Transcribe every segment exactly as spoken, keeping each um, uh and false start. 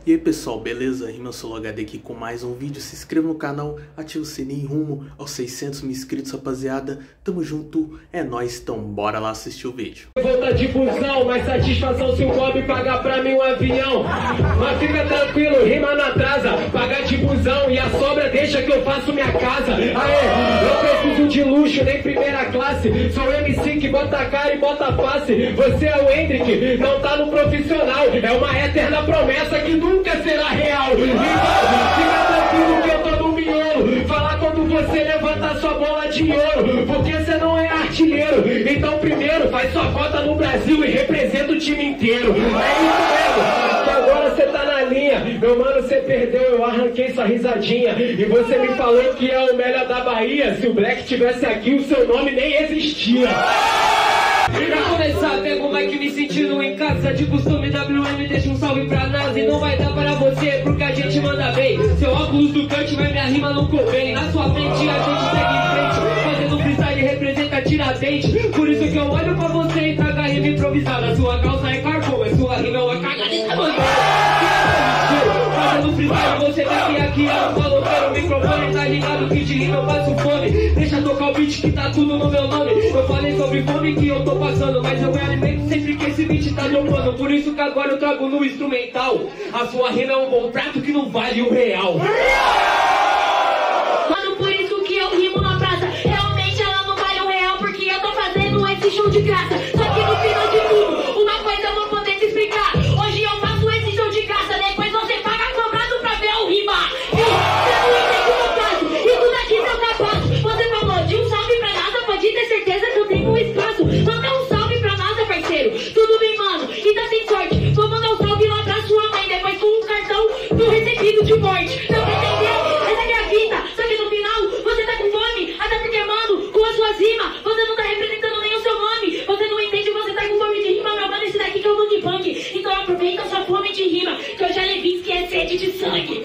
E aí pessoal, beleza? RimaSoloHD aqui com mais um vídeo. Se inscreva no canal, ative o sininho rumo aos seiscentos mil inscritos, rapaziada. Tamo junto, é nóis, então bora lá assistir o vídeo. Volta de busão, mais satisfação se o Bob pagar pra mim um avião. Mas fica tranquilo, rima não atrasa. Pagar de busão e a sobra deixa que eu faço minha casa. Aê, eu preciso de luxo, nem primeira classe. Sou M C que bota a cara e bota a face. Você é o Hendrick, não tá no profissional. É uma eterna promessa que nunca Nunca será real. Então, fica tranquilo que eu tô no miolo. Falar quando você levantar sua bola de ouro, porque você não é artilheiro. Então primeiro faz sua cota no Brasil e representa o time inteiro. É isso mesmo, que agora você tá na linha. Meu mano, você perdeu, eu arranquei sua risadinha. E você me falou que é o melhor da Bahia. Se o Black tivesse aqui, o seu nome nem existia. Pra começar, pego o mic me sentindo em casa. De costume W M deixa um salve pra NASA. E não vai dar para você porque a gente manda bem. Seu óculos do Kant, mas minha rima não convém. Na sua frente a gente segue em frente, fazendo freestyle representa Tiradentes. Por isso que eu olho pra você e trago a rima improvisada. Sua calça é carvão, mas sua rima é uma cagadita bandeira. Fazendo freestyle você daqui aqui é um maloqueiro. O microfone tá ligado que de rima eu passo fome. Deixa tocar o beat que tá tudo no meu nome. Eu falei sobre fome que eu tô passando, mas eu me alimento sempre que esse beat tá dropando. Por isso que agora eu trago no instrumental. A sua rima é um bom prato que não vale um real. Mano, por isso que eu rimo na praça. Realmente ela não vale um real, porque eu tô fazendo esse show de graça. Só que no final de tudo, uma coisa eu vou poder te explicar. Hoje eu faço esse show de graça, depois você paga cobrado pra ver o rimar. E você não entende o meu caso, isso daqui não tá fácil. Você falou de um salve pra NASA, pode ter certeza que eu tenho um espaço. Manda um salve pra NASA, parceiro. Tudo bem, mano, ainda tem sorte. Vou mandar um salve lá pra sua mãe, depois com um cartão do recebido de morte. Dá pra entender? Essa aqui é a vida. Só que no final, você tá com fome. Até porque, mano, com as suas rimas, você não tá representando nem o seu nome. Você não entende, você tá com fome de rima. Meu mano, esse daqui que é o Bang Bang. Então aproveita a sua fome de rima, que eu já levei que é sede de sangue.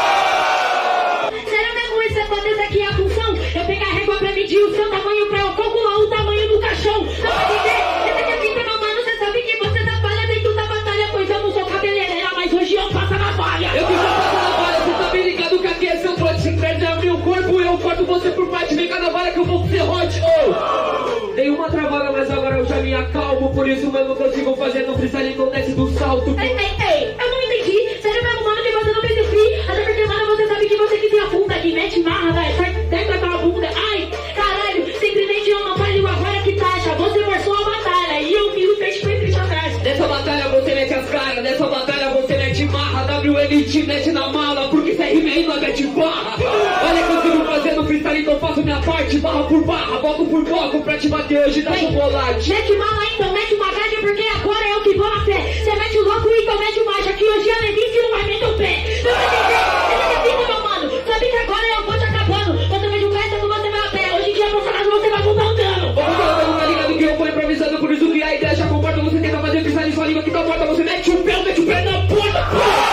Sério mesmo, esse é aqui é a função? Eu pego a régua pra medir o seu tamanho, pra eu calcular o tamanho do caixão. Dá pra entender? Essa aqui é a vida, meu mano, você sabe que você trabalha dentro da batalha. Pois eu não sou cabeleireira, mas hoje eu faço na balha. Eu que só passo na balha, você tá bem ligado que aqui é seu trote. Se perde é meu corpo, eu corto você por parte. Vem cá na balha que eu vou ser hot. Oh. Dei uma travada, mas agora eu já me acalmo. Por isso mesmo consigo fazer no freestyle no desce do salto. Ei, ei, ei, eu não entendi. Sério mesmo, mano, que você não fez o free. Até porque, mano, você sabe que você que tem a bunda que mete marra, velho. Sai dentro daquela bunda. Ai, caralho, simplesmente eu não falho agora que taxa. Você forçou a batalha e eu fiz o peixe foi triste atrás. Nessa batalha você mete as caras, nessa batalha você mete marra. W L te mete na mala, porque se é rima ainda mete barra. Olha que eu consigo fazer no freestyle, então faço minha parte. Barra por barra, bloco por bloco, pra te bater hoje dá chocolate. Mete mala então, mete uma gaja, porque agora é eu que vou a pé. Você mete o louco, então mete o macho. Aqui hoje é Levi que não vai meter o pé. Não vai entender? Essa é a vida, meu mano. Sabe que agora eu vou te acabando. Você vejo um festa, você vai a pé. Hoje em dia, por acaso, você vai mudar um dano. Vamos falar, não tá ligado que eu vou improvisando. Por isso que a ideia já comporta. Você tenta fazer freestyle, sua língua que tá morta. Você mete o pé, mete o pé na porta.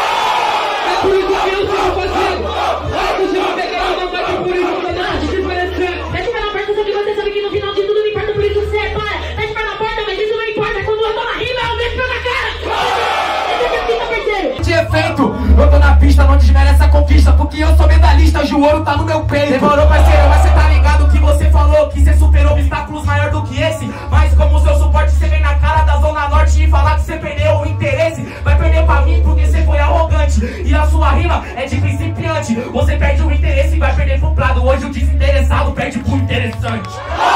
É por isso que eu sigo fazendo. Olha, você vai pegar uma parte, por isso que eu tô dando de diferença. Mete o pé na porta, só que você sabe que no final de tudo não importa. Por isso você para. Mete o pé na porta, mas isso não importa. Quando eu tô na rima, eu meto o pé na cara. Esse é a fita, parceiro. De efeito, eu tô na pista, não desmerece a conquista, porque eu sou medalhista, hoje o ouro tá no meu peito. Demorou, parceiro, mas cê tá ligado que você falou que cê superou obstáculos maior do que esse. Mas como seu suporte, cê vem na cara da Zona Norte e falar que cê perdeu o interesse. Vai perder pra mim porque cê foi arrogante, e a sua rima é de principiante. Você perde o interesse e vai perder pro prado. Hoje o desinteressado perde pro interessante.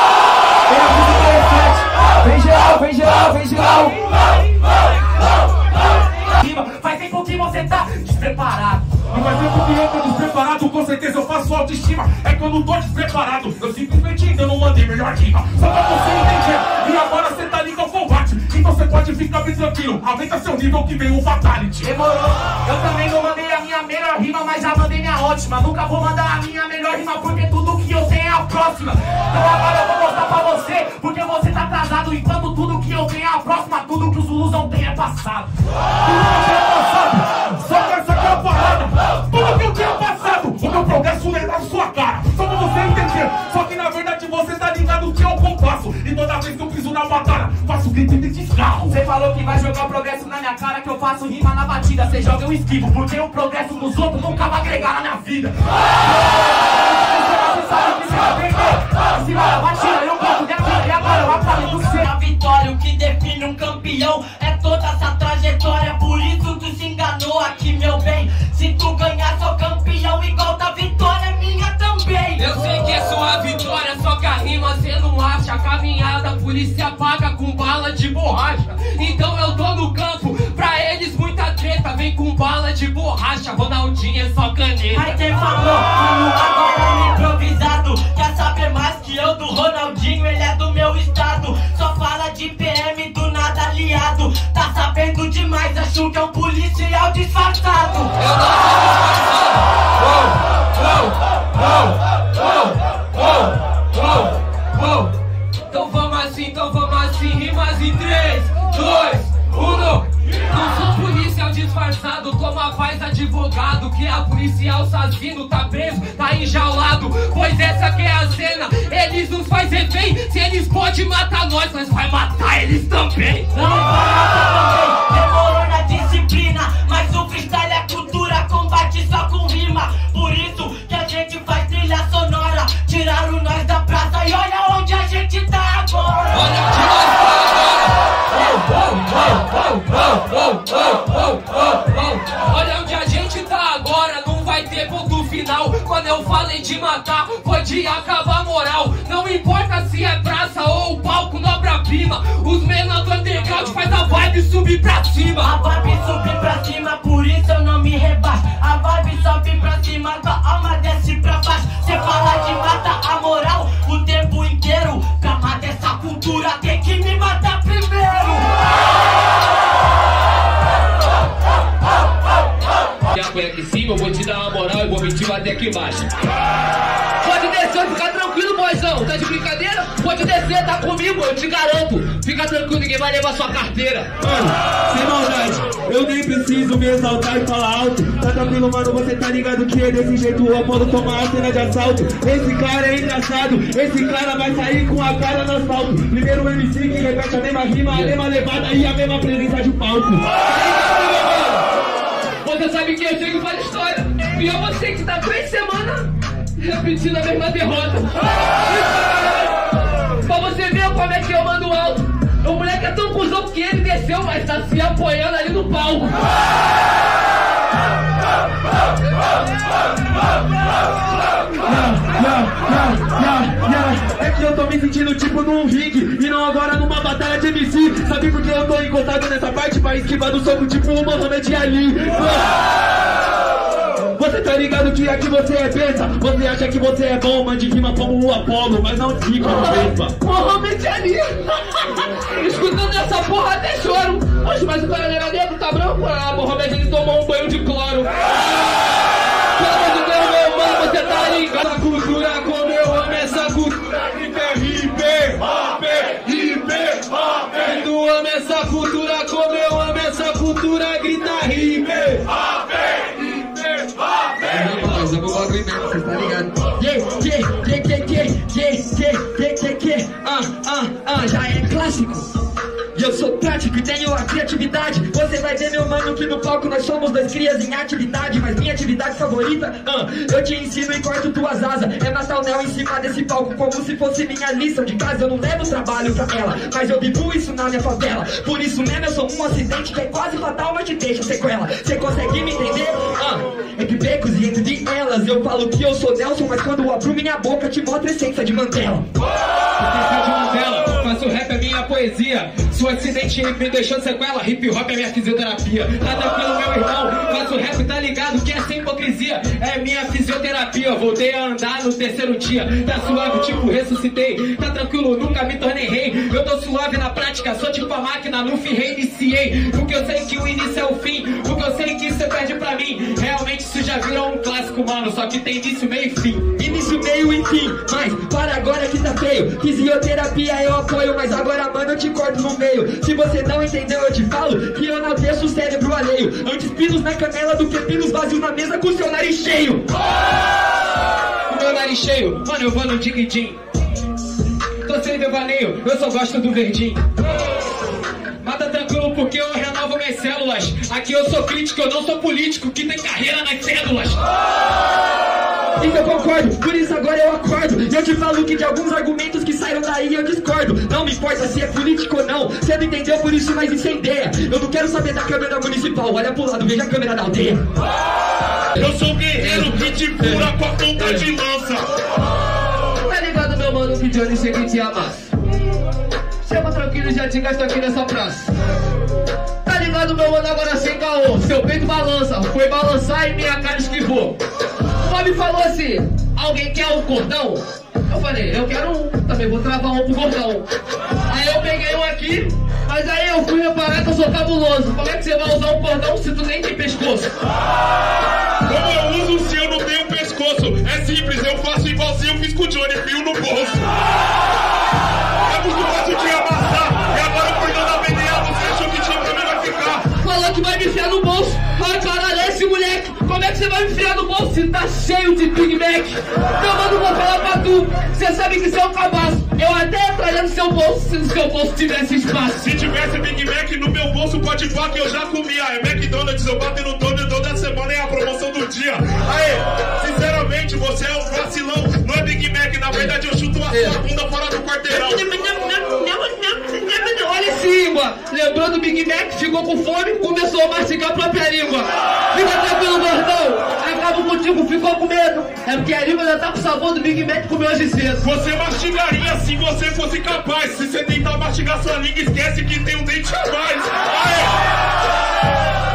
Vem geral, vem geral, vem geral. Faz tempo que você tá despreparado. Não faz tempo que eu tô despreparado. Com certeza eu faço autoestima. É que eu não tô despreparado. Eu simplesmente ainda não mandei melhor rima. Só pra você entender. E agora você tá ligado ao combate. Então você pode ficar bem tranquilo. Aumenta seu nível que vem o fatality. Demorou. Eu também não mandei a minha melhor rima, mas já mandei minha ótima. Nunca vou mandar a minha melhor rima, porque tudo que eu tenho é a próxima. Então agora eu vou mostrar pra você, porque você tá atrasado. Enquanto tudo que eu tenho é a próxima, tudo que os Zulus não têm é passado. Tudo que é passado. Só que essa aqui é a parada. Tudo que eu tinha passado, o meu progresso é na sua cara. Só pra você entender. Só que na verdade você tá ligado que é o compasso. E toda vez que eu piso na batalha, faço grito de descarro. Cê falou que vai jogar o progresso na minha cara, que eu faço rima na batida. Cê joga eu esquivo, porque o progresso dos outros nunca vai agregar na minha vida. Cê sabe que cê vai perder. Em cima da batida eu canto de atira, e agora eu aparento ser a vitória. O que define um campeão é toda essa trajetória. Por isso tu se enganou aqui, meu bem. Se tu ganhar, sou campeão igual da vitória, é minha também. Eu sei que é sua vitória, só que a rima cê não acha. A caminhada a polícia paga com bala de borracha. Então eu tô no campo, pra eles muita treta. Vem com bala de borracha, Ronaldinho é só caneta. Mas quem falou, mano, agora é improvisado. Quer saber mais que eu do Ronaldinho, ele é do meu estado. Só fala de P M, do nada aliado. Tá sabendo demais, acho que é um policial disfarçado. Eu não sou disfarçado. Então vamos assim, então vamos assim. Rimas em três, dois, um. Não sou policial disfarçado, toma paz advogado. Que a policial assassino tá preso, tá enjaulado. Pois essa que é a cena, eles nos faz refém. Se eles podem matar nós, nós vai matar eles também. Não vai matar também, demorou na disciplina. Mas o freestyle é cultura, combate só com rima. Por isso que a gente faz trilha sonora. Tiraram nós da praça e olha onde a gente tá agora. Olha onde nós Olha onde a gente tá agora, não vai ter ponto final. Quando eu falei de matar, foi de acabar a moral. Não importa se é praça ou palco, obra-prima. Os menores do underground faz a vibe subir pra cima. A vibe subir pra cima, por isso eu não me rebaixo. A vibe sobe pra cima, tua alma desce pra baixo. Cê fala de matar a moral o tempo inteiro. Pra matar essa cultura tem que me matar primeiro. Foi aqui em cima, eu vou te dar uma moral e vou mentir até aqui embaixo. Pode descer, fica tranquilo, boizão. Tá de brincadeira? Pode descer, tá comigo, eu te garanto. Fica tranquilo, ninguém vai levar sua carteira. Mano, sem maldade, eu nem preciso me exaltar e falar alto. Tá tranquilo, mano, você tá ligado que é desse jeito o Apolo toma a cena de assalto. Esse cara é engraçado, esse cara vai sair com a cara no asfalto. Primeiro o M C que repete a mesma rima, a mesma levada e a mesma presença de palco. Você sabe que eu sei que faz história. E eu você que tá três semanas repetindo a mesma derrota. Pra você ver como é que eu mando alto. O moleque é tão cuzão que ele desceu, mas tá se apoiando ali no palco. É que eu tô me sentindo tipo num ringue e não agora numa batalha de M C. Sabe por que eu tô encostado nessa parte pra esquivar do soco tipo o Mohamed Ali? Você tá ligado que aqui você é besta. Você acha que você é bom, mande rima como o Apolo, mas não fica no mesmo. Mohamed Ali. Escutando essa porra até choro. Poxa, mas o cara não era negro, tá branco? Ah, Mohamed Ali tomou um banho de cloro. Pelo amor de Deus, meu mano, você tá ligado? Essa cultura como eu amo essa cultura. Grita hip hop, hip hop. Tu ama essa cultura como eu amo essa cultura. Grita hip hop, hip hop. Mas eu vou bagulho mesmo, você tá ligado? Yeah, yeah, yeah, yeah, yeah, yeah, yeah, yeah, yeah. Ah, ah, ah, já é clássico. E eu sou prático e tenho a criatividade. Você vai ver, meu mano, que no palco nós somos dois crias em atividade. Mas minha atividade favorita, ah, eu te ensino e corto tuas asas. É matar o Nel em cima desse palco como se fosse minha lição de casa. Eu não levo trabalho pra ela, mas eu vivo isso na minha favela. Por isso mesmo eu sou um acidente que é quase fatal, mas te deixa sequela. Você consegue me entender? Ah, entre becos e entre elas eu falo que eu sou Nelson, mas quando eu abro minha boca te mostro a essência de Mandela. Essência de Mandela, faço rap é minha poesia. Se o acidente me deixou sequela, hip hop é minha fisioterapia. Tá tranquilo, meu irmão, faço rap, tá ligado que é sem hipocrisia. É minha fisioterapia, voltei a andar no terceiro dia. Tá suave, tipo ressuscitei. Tá tranquilo, nunca me tornei rei. Eu tô suave na prática, sou tipo a máquina, no fim reiniciei. Porque eu sei que o início é o fim, porque eu sei que você perde pra mim. Realmente isso já virou um clássico, mano, só que tem início, meio e fim. Início, meio e fim, mas para agora que tá feio. Fisioterapia eu apoio, mas agora, mano, eu te corto no meio. Se você não entendeu, eu te falo que eu não deixo o cérebro alheio. Antes pinos na canela do que pinos vazios na mesa com seu nariz cheio. O meu nariz cheio, mano, eu vou no dig-din. Tô sem devaneio, eu só gosto do verdinho. tranquilo porque eu renovo minhas células. Aqui eu sou crítico, eu não sou político que tem carreira nas cédulas. Isso eu concordo, por isso agora eu acordo. E eu te falo que de alguns argumentos que saíram daí eu discordo. Não me importa se é político ou não, você não entendeu, por isso mais incendeia. Eu não quero saber da câmera municipal, olha pro lado, veja a câmera da aldeia. Eu sou guerreiro que te fura com a ponta de lança. Tá ligado, meu mano, que Johnny chega e te amassa. Chama tranquilo, já te gasto aqui nessa praça. Tá ligado, meu mano, agora sem caô. Seu peito balança, foi balançar e minha cara esquivou. O Bob falou assim, alguém quer um cordão? Eu falei, eu quero um, também vou travar um pro gordão. Aí eu peguei um aqui, mas aí eu fui reparar que eu sou cabuloso. Como é que você vai usar um cordão se tu nem tem pescoço? Como eu uso se eu não tenho pescoço? É simples, eu faço igualzinho eu fiz com o Johnny, fio no bolso. É muito fácil de amassar, e agora o cordão da B D A, você achou que tinha pra mim vai ficar? Falou que vai me enfiar no bolso. Ai, caralho, é esse moleque. Como é que você vai me enfiar no bolso se tá cheio de Big Mac? Meu mano, vou falar pra tu. Você sabe que você é um cabaço. Eu até entraria no seu bolso se no seu bolso tivesse espaço. Se tivesse Big Mac no meu bolso, pode pá que eu já comia. É McDonald's, eu bato no dono toda semana, é a promoção do dia. Aê, sinceramente, você é um vacilão. Não é Big Mac, na verdade eu chuto a sua bunda fora do quarteirão. Olha esse língua. Lembrou do Big Mac, ficou com fome, começou a mastigar a própria língua. Fica tranquilo, gordão. Acabo contigo, ficou com medo. É porque a língua já tá com o sabor do Big Mac que comeu hoje cedo. Você mastigaria se você fosse capaz. Se você tentar mastigar sua língua, esquece que tem um dente a mais. Aê!